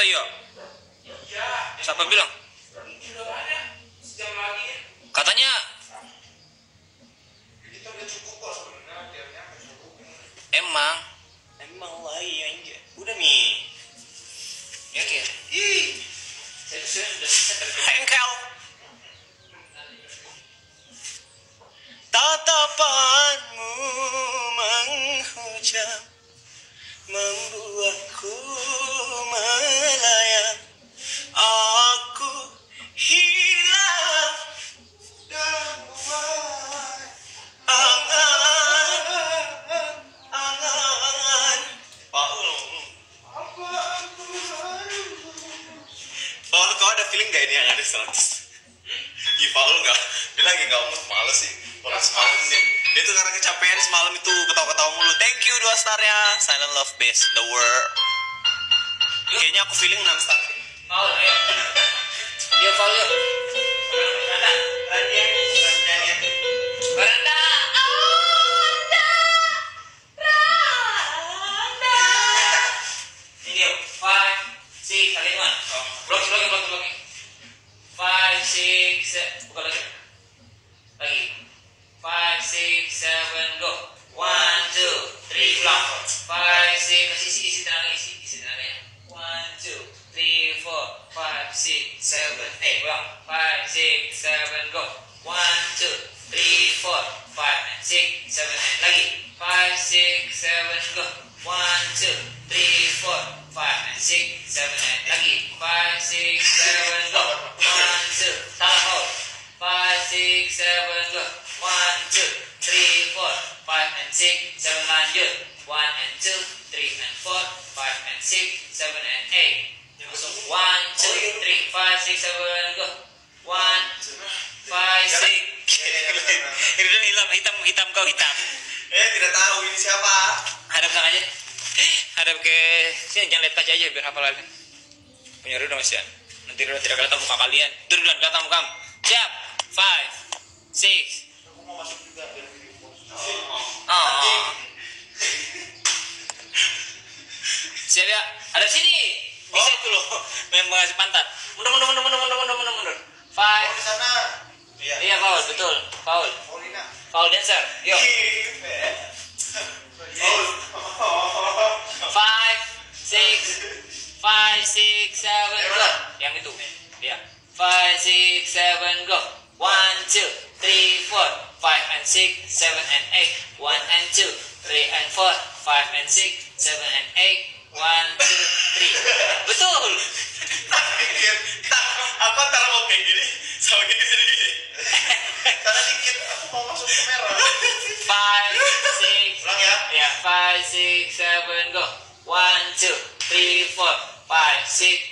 iya? Siapa bilang? Katanya emang lah iya aja. Udah nih. ya kira. Saya sudah bisa Engkel. tatapanmu menghujam, membuatku melayang. Aku hilang dan mulai angan. Paul, kau ada feeling gak ini yang ada 100? Ih, Paul gak? Dia lagi gak mood, males sih. Kalau semalam dia tuh karena kecapean semalam itu ketawa-ketawa mulu. Thank you 2 starnya. Silent Love Base the world. Kayaknya aku feeling 6 star. Paul, ayo. Dia Paul yuk. Beranda. Ini yuk. 5, 6, kalian mana? Blocking. 5, 6, 7. Buka lagi. Lagi. 5, 6, 7, go. 1, 2, 3, ulang. 5, 6, isi tenaganya. 1, 2, 3, 4, 5, 6, 7, 8, ulang. 5, 6, 7, go. 1, 2, 3, 4, 5, 6, 7, 8. Lagi. 5, 6, 7, go. 1, 2, 3, 4, 5, 6, 7, 8. Lagi. 5, 6, 7, go. 1, 2, tangan hold. 5, 6, 7, go. 1, 2, 3, 4, 5 and 6, 7 lanjut. 1 and 2, 3 and 4, 5 and 6, 7 and 8. Langsung 1, 2, 3, 5, 6, 7, go. 1, 5, 6. Ini udah hitam kau hitam. Tidak tahu ini siapa. Hadap sana aja. Hadap ke sini, jangan lihat kaca aja biar hafal lagi. Punya udah Mas ya. Nanti udah tidak kelihatan muka kalian. Duluan kelihatan mukamu. Siap. 5, 6. Aku mau masuk juga biar video. Siap ya. Hadap sini. Bisa itu loh. Memang ngasih pantat. Mundur. 5. Di sana. Iya, Paul, betul. Paul. Paulina. Paul dancer. Yuk. 5, 6, 7, go. Yang itu. Ya. 5, 6, 7, go. 1, 2, 3, 4, 5 and 6, 7 and 8. 1 and 2, 3 and 4, 5 and 6, 7 and 8. 1, 2, 3. Betul. Aku antara mau kayak gini sama kayak gini. Karena dikit aku mau masuk kamera. 5, 6. Ulang ya. Ya, 5, 6, 7, go. 1, 2, 3, 4, 5, 6,